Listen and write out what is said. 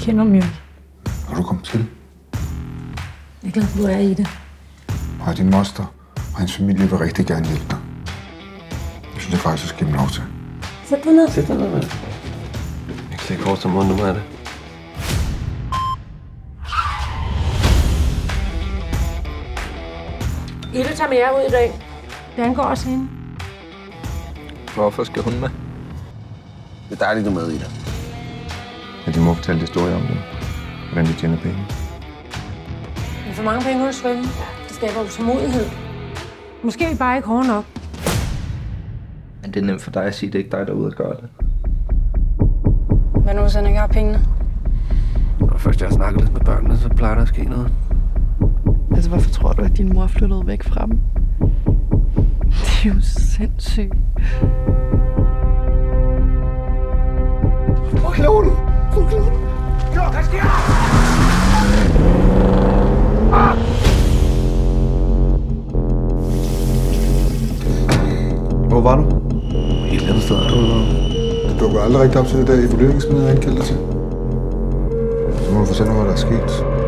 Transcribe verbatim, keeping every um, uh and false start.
kender dem jo. Har du kommet til? Jeg er glad for, du er i det. Og din moster og hans familie vil rigtig gerne hjælpe dig. Jeg synes, jeg faktisk skal give dem lov til. Sæt dig ned. Sæt dig ned, mand. Jeg kan ikke forestille mig, nu er det. Ida tager med jer ud i dag. Det angår også hende. Hvorfor skal hun med? Det er dejligt, du er med, Ida. Ja, de må fortælle historier om det. Hvordan de tjener penge. Men for mange penge hos Svend. Det skaber utålmodighed. Måske er vi bare ikke hårde nok. Men det er nemt for dig at sige, at det ikke er dig, der er ude at gøre det. Hvad nu, hvis han ikke har pengene? Når først jeg har snakket lidt med børnene, så plejer der at ske noget. Altså, hvorfor tror du, at din mor flyttede væk fra dem? Det er jo sindssygt. Hvor klarer du? Hvor klarer du? Jo, hvad sker der? Ah! Hvor var du? Et eller andet sted er du. Du dukker aldrig rigtig op til det der evalueringsmøde, jeg indkaldte til. Så må du fortælle mig, hvad der er sket.